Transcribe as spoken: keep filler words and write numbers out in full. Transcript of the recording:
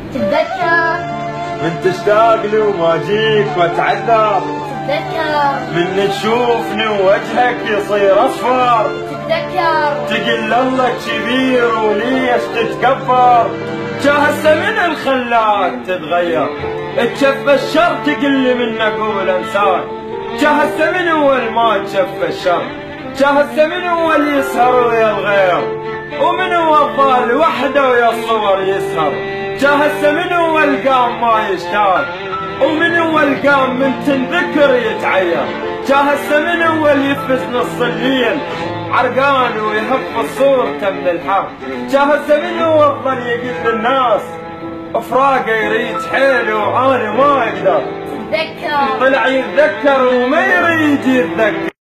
تتذكر من تشتاق لي وما جيك واتعذر، تتذكر من تشوفني ووجهك يصير اصفر، تتذكر تقل الله كبير وليش تتكبر، جاهزت من الخلاك تتغير، تشف الشر تقل منك والانسان، جاهزت من اول ما تشف الشر، جاهزت من اول يسهر ويا الغير، ومن هو الضال وحده ويا الصور يسهر، جاهزت من اول قام ما يشتاق، ومن اول قام من تنذكر يتعير، جاهزت من اول يفز نص الليل عرقان ويهف صورته من الحر، جاهزت من اول ظل يقول للناس افراقه يريد حيله وانا ما اقدر، تتذكر طلع يتذكر وما يريد يتذكر.